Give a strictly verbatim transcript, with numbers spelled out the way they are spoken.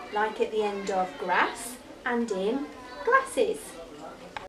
like at the end of grass and in glasses.